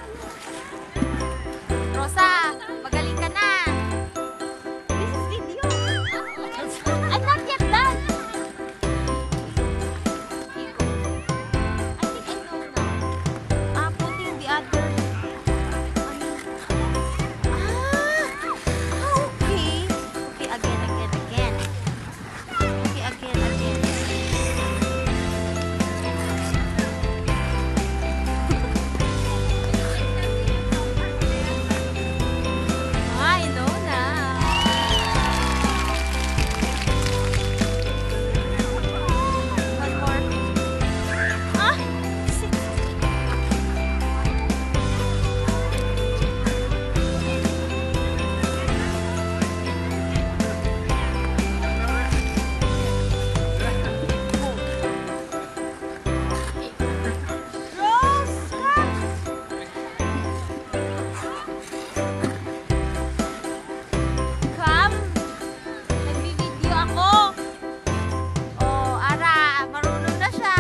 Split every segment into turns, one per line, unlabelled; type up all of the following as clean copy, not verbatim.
Rosa, magaling ka na. This is video. I'm not yet done. I think I know now. Putting the other. Okay. Okay, again. Okay, again. I know now. One more. Six. Come! Nagbibideo ako! Oh, Ara! Marunong na siya!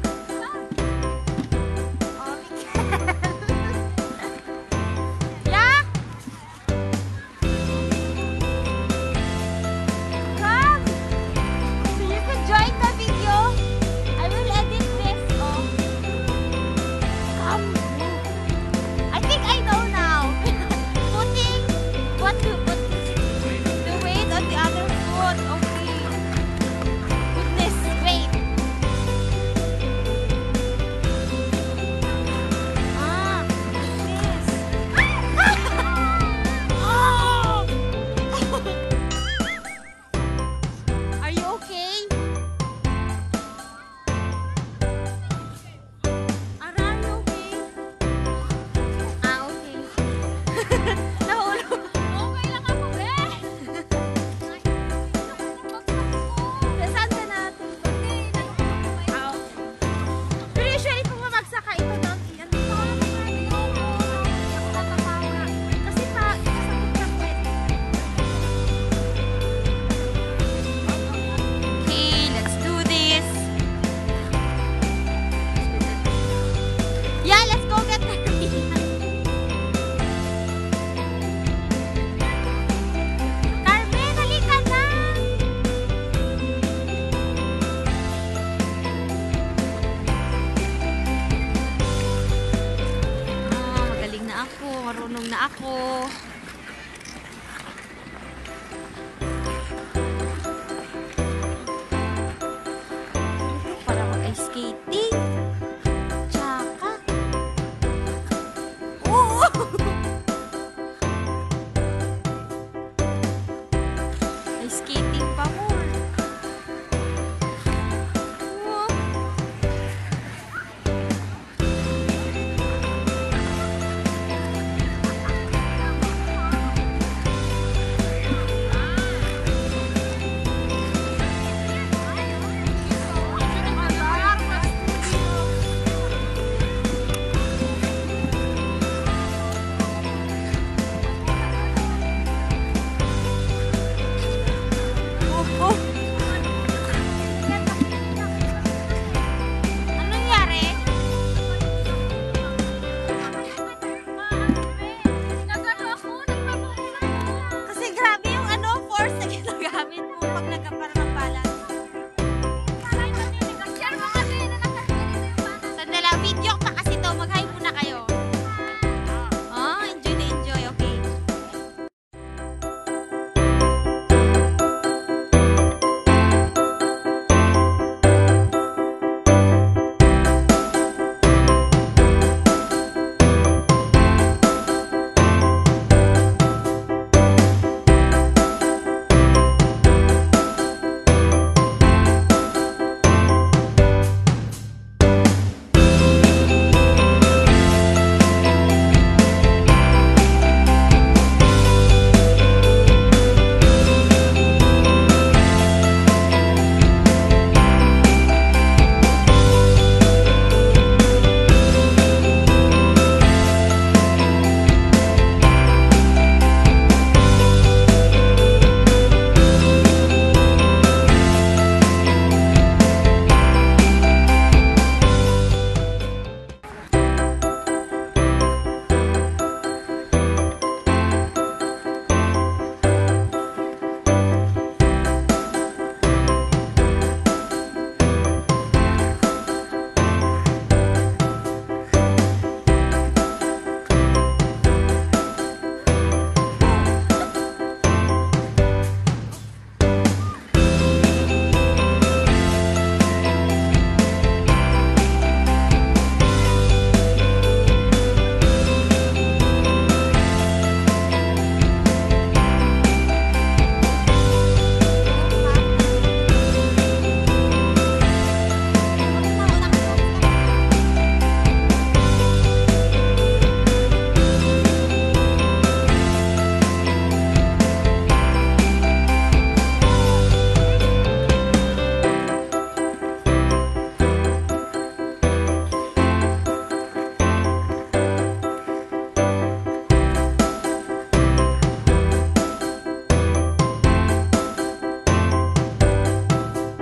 Oh, Mikkel! Yeah! Come! So you can join the video. I will edit this. Oh. Come! I think I know now. Putting what to put the weight on the other foot. Okay. Goodness, wait. This. Oh! Are you okay? Ara, are you okay? Okay. Nahulog. Okay lang ako, be. Saan ka natin? Pero usually kung mamagsak ka, ito doon. Yan. Kasi pa, kasakit ka pa. Okay, let's do this. Yeah, let's go get the Carmen, halika na! Magaling na ako. Marunong na ako.